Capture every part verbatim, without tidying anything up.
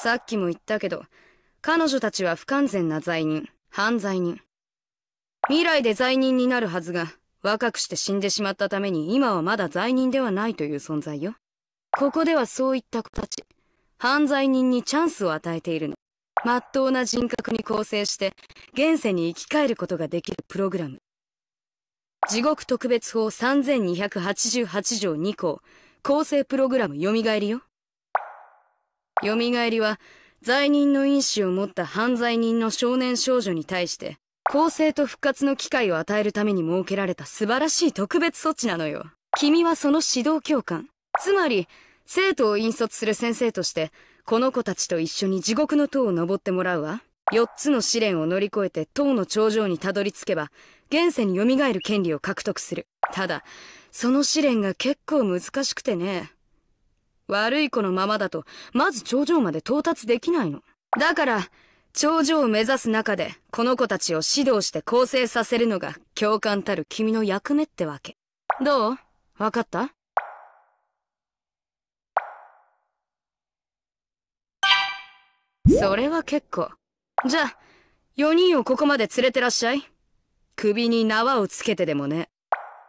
さっきも言ったけど、彼女たちは不完全な罪人、犯罪人。未来で罪人になるはずが、若くして死んでしまったために今はまだ罪人ではないという存在よ。ここではそういった子たち、犯罪人にチャンスを与えているの。まっとうな人格に構成して、現世に生き返ることができるプログラム。地獄特別法さんぜんにひゃくはちじゅうはち条に項、構成プログラムよみがえりよ。よみがえりは、罪人の因子を持った犯罪人の少年少女に対して、更生と復活の機会を与えるために設けられた素晴らしい特別措置なのよ。君はその指導教官。つまり、生徒を引率する先生として、この子たちと一緒に地獄の塔を登ってもらうわ。よっつの試練を乗り越えて塔の頂上にたどり着けば、現世に蘇る権利を獲得する。ただ、その試練が結構難しくてね。悪い子のままだと、まず頂上まで到達できないの。だから、頂上を目指す中で、この子たちを指導して構成させるのが、教官たる君の役目ってわけ。どう？わかった？それは結構。じゃあ、よにんをここまで連れてらっしゃい。首に縄をつけてでもね。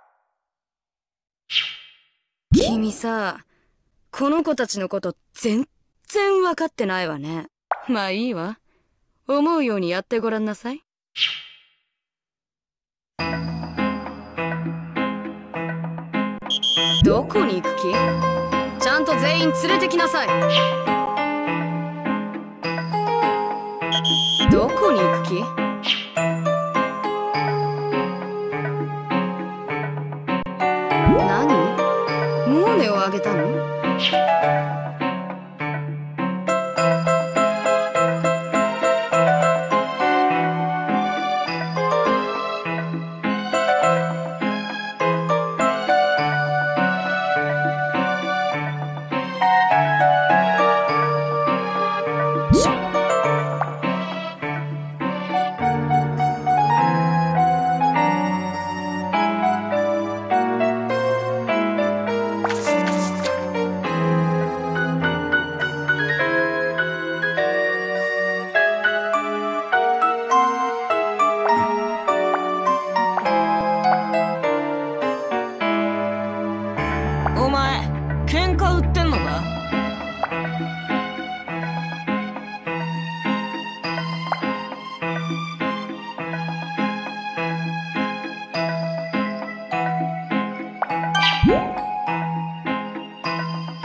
君さ、この子たちのこと全然わかってないわね。まあいいわ。思うようにやってごらんなさい。どこに行く気？ちゃんと全員連れてきなさい。どこに行く気？何？もう音を上げたの？お前、喧嘩売ってんのか？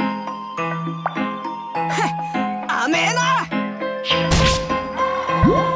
甘えな！